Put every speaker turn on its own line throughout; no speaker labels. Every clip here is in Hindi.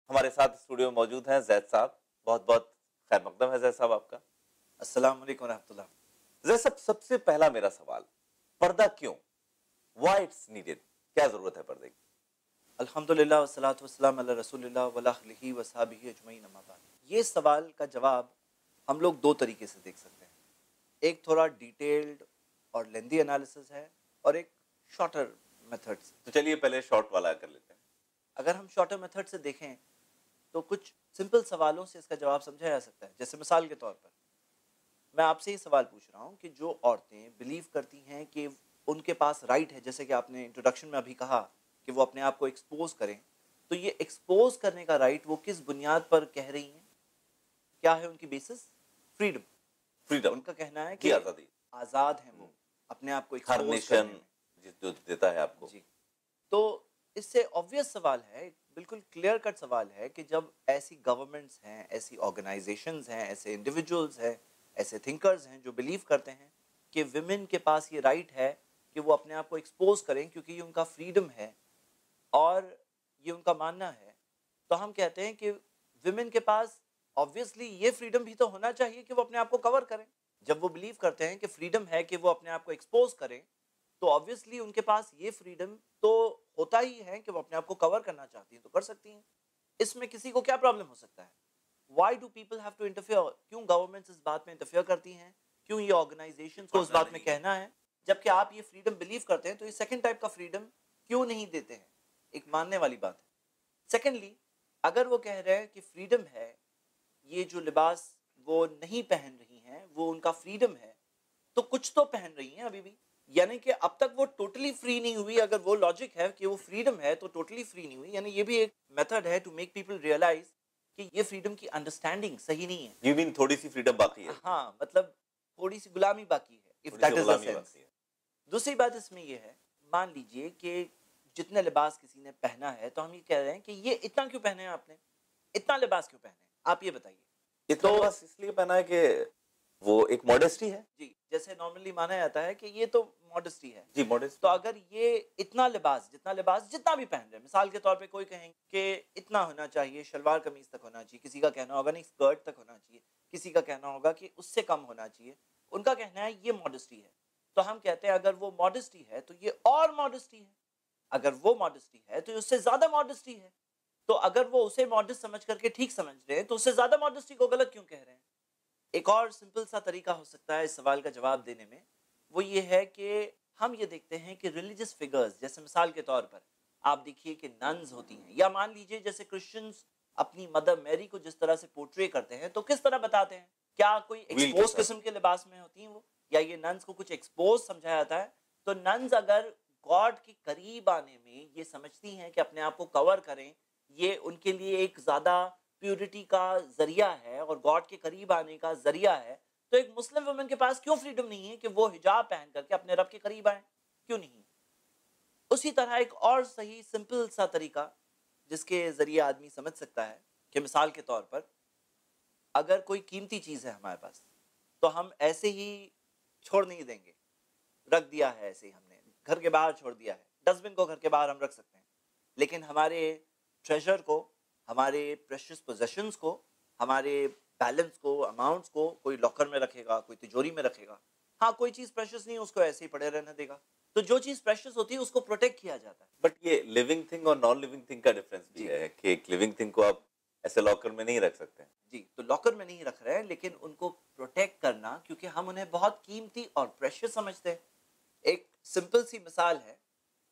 हमारे साथ स्टूडियो में मौजूद हैं जैद साहब। बहुत बहुत खैर मकदम है जैद साहब आपका।
अस्सलाम वालेकुम रहमतुल्लाह।
जैद साहब, सबसे पहला मेरा सवाल, पर्दा क्यों? Why it's needed? क्या जरूरत है पर्दे की?
अल्हम्दुलिल्लाह वस्सलातु वस्सलाम अला रसूलिल्लाह व अला आलिहि व सहाबिहि अजमईन, अम्मा बाद। ये सवाल का जवाब हम लोग दो तरीके से देख सकते हैं। एक थोड़ा डिटेल्ड और लेंदी एनालिसिस है, और एक शॉर्टर मेथड से।
तो चलिए पहले शॉर्ट वाला कर लेते हैं।
अगर हम शॉर्टर मेथड से देखें तो कुछ सिंपल सवालों से इसका जवाब समझा जा सकता है। जैसे मिसाल के तौर पर मैं आपसे ये सवाल पूछ रहा हूँ कि जो औरतें बिलीव करती हैं कि उनके पास राइट है, जैसे कि आपने इंट्रोडक्शन में अभी कहा कि वो अपने आप को एक्सपोज करें, तो ये एक्सपोज करने का राइट वो किस बुनियाद पर कह रही हैं? क्या है उनकी बेसिस? फ्रीडम।
फ्रीडम,
उनका कहना है
की
कि
आजादी।
आज़ाद हैं वो अपने आप को
हर
एक्सपोज करने
नेशन
में।
जो देता है आपको।
जी। तो इससे ऑब्वियस सवाल है, बिल्कुल क्लियर कट सवाल है कि जब ऐसी गवर्नमेंट्स हैं, ऐसी ऑर्गेनाइजेशंस हैं, ऐसे इंडिविजुअल्स हैं, ऐसे थिंकर्स हैं जो बिलीव करते हैं कि विमेन के पास ये राइट है कि वो अपने आप को एक्सपोज करें क्योंकि ये उनका फ्रीडम है और ये उनका मानना है, तो हम कहते हैं कि विमेन के पास ऑब्वियसली ये फ्रीडम भी तो होना चाहिए कि वो अपने आप को कवर करें। जब वो बिलीव करते हैं कि फ्रीडम है कि वो अपने आप को एक्सपोज करें, तो ऑब्वियसली उनके पास ये फ्रीडम तो होता ही है कि वो अपने आप को कवर करना चाहती हैं तो कर सकती हैं। इसमें किसी को क्या प्रॉब्लम हो सकता है? Why do people have to interfere? क्यों गवर्नमेंट्स इस बात में इंटरफेयर करती हैं? क्यों ये ऑर्गेनाइजेशन को इस बात में कहना है? जबकि आप ये फ्रीडम बिलीव करते हैं, तो ये सेकंड टाइप का फ्रीडम क्यों नहीं देते हैं? एक मानने वाली बात है। सेकेंडली, अगर वो कह रहे हैं कि फ्रीडम है, ये जो लिबास वो नहीं पहन रही हैं वो उनका फ्रीडम है, तो कुछ तो पहन रही हैं अभी भी। यानी कि अब तक वो टोटली फ्री नहीं हुई। अगर वो लॉजिक है कि वो फ्रीडम है तो टोटली फ्री नहीं हुई, यानी ये भी एक मेथड है टू मेक पीपल रियलाइज कि ये फ्रीडम की अंडरस्टैंडिंग सही नहीं है।
यू मीन थोड़ी सी फ्रीडम बाकी है?
हाँ, मतलब थोड़ी सी गुलामी बाकी है, इफ
थोड़ी सी
दैट इज द
गुलामी
सेंस।
बाकी है।
दूसरी बात इसमें यह है, मान लीजिए कि जितने लिबास किसी ने पहना है, तो हम ये कह रहे हैं कि ये इतना क्यों पहने हैं आपने? इतना लिबास क्यों पहने हैं? आप ये बताइए।
इतना
तो
बस इसलिए पहना है कि वो एक मॉडेस्टी है।
जी, जैसे नॉर्मली माना जाता है कि ये तो मॉडेस्टी है।
जी, मॉडेस्टी।
तो अगर ये इतना लिबास, जितना भी पहन रहे हैं, मिसाल के तौर पे कोई कहेंगे कि इतना होना चाहिए, शलवार कमीज तक होना चाहिए, किसी का कहना होगा नहीं स्कर्ट तक होना चाहिए, किसी का कहना होगा कि उससे कम होना चाहिए, उनका कहना है ये मॉडेस्टी है। तो हम कहते हैं अगर वो मॉडेस्टी है तो ये और मॉडेस्टी है, अगर वो मॉडेस्टी है तो उससे ज्यादा मॉडेस्टी है। तो अगर वो उसे मॉडेस्ट समझ करके ठीक समझ रहे हैं, तो उससे ज्यादा मॉडेस्टी को गलत क्यों कह रहे हैं? एक और सिंपल सा तरीका हो सकता है इस सवाल का जवाब देने में, वो ये है कि हम ये देखते हैं कि रिलीजियस फिगर्स, जैसे मिसाल के तौर पर आप देखिए कि नन्स होती हैं, या मान लीजिए जैसे क्रिश्चियंस अपनी मदर मैरी को जिस तरह से पोर्ट्रे करते हैं, तो किस तरह बताते हैं? क्या कोई
व्हील के
एक्सपोज
साथ।
किस्म के लिबास में होती हैं वो, या ये नन्स को कुछ एक्सपोज समझाया जाता है? तो नन्स अगर गॉड के करीब आने में ये समझती हैं कि अपने आप को कवर करें, ये उनके लिए एक ज्यादा प्यूरिटी का जरिया है और गॉड के करीब आने का जरिया है, तो एक मुस्लिम वुमन के पास क्यों फ्रीडम नहीं है कि वो हिजाब पहन करके अपने रब के करीब आए? क्यों नहीं? उसी तरह एक और सही सिंपल सा तरीका जिसके जरिए आदमी समझ सकता है कि मिसाल के तौर पर अगर कोई कीमती चीज है हमारे पास, तो हम ऐसे ही छोड़ नहीं देंगे। रख दिया है ऐसे ही, हमने घर के बाहर छोड़ दिया है, डस्टबिन को घर के बाहर हम रख सकते हैं, लेकिन हमारे ट्रेजर को, हमारे प्रेशियस पोजेशंस को, हमारे बैलेंस को, अमाउंट्स को कोई लॉकर में रखेगा, कोई तिजोरी में रखेगा। हाँ, कोई चीज प्रेशियस नहीं, उसको ऐसे ही पड़े रहने देगा। तो जो चीज प्रेशियस होती है उसको प्रोटेक्ट किया जाता है।
बट ये लिविंग थिंग और नॉन लिविंग थिंग का डिफरेंस भी
जी।
है कि एक लिविंग थिंग को आप ऐसे लॉकर में नहीं रख सकते हैं।
जी, तो लॉकर में नहीं रख रहे हैं, लेकिन उनको प्रोटेक्ट करना, क्योंकि हम उन्हें बहुत कीमती और प्रेशियस समझते हैं। एक सिंपल सी मिसाल है,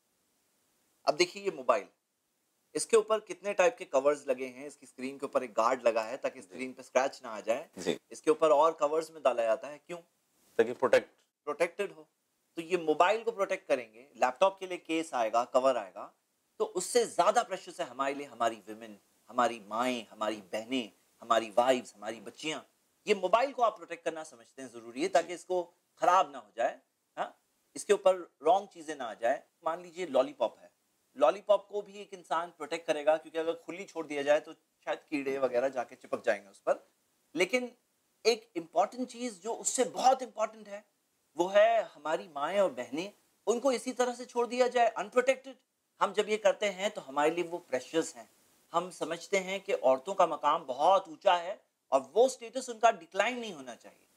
अब देखिए ये मोबाइल, इसके ऊपर कितने टाइप के कवर्स लगे हैं। इसकी स्क्रीन के ऊपर एक गार्ड लगा है ताकि स्क्रीन पे स्क्रैच ना आ जाए।
जी।
इसके ऊपर और कवर्स में डाला जाता है, क्यों?
ताकि
प्रोटेक्टेड हो। तो ये मोबाइल को प्रोटेक्ट करेंगे, लैपटॉप के लिए केस आएगा, कवर आएगा, तो उससे ज्यादा प्रेशियस है हमारे लिए हमारी विमेन, हमारी माएँ, हमारी बहनें, हमारी वाइफ्स, हमारी बच्चियां। ये मोबाइल को आप प्रोटेक्ट करना समझते हैं जरूरी है ताकि इसको खराब ना हो जाए, हाँ, इसके ऊपर रॉन्ग चीजें ना आ जाए। मान लीजिए लॉलीपॉप है, लॉलीपॉप को भी एक इंसान प्रोटेक्ट करेगा, क्योंकि अगर खुली छोड़ दिया जाए तो शायद कीड़े वगैरह जाके चिपक जाएंगे उस पर। लेकिन एक इंपॉर्टेंट चीज जो उससे बहुत इंपॉर्टेंट है, वो है हमारी माएँ और बहनें, उनको इसी तरह से छोड़ दिया जाए अनप्रोटेक्टेड। हम जब ये करते हैं तो हमारे लिए वो प्रेशियस हैं, हम समझते हैं कि औरतों का मकाम बहुत ऊंचा है और वो स्टेटस उनका डिक्लाइन नहीं होना चाहिए।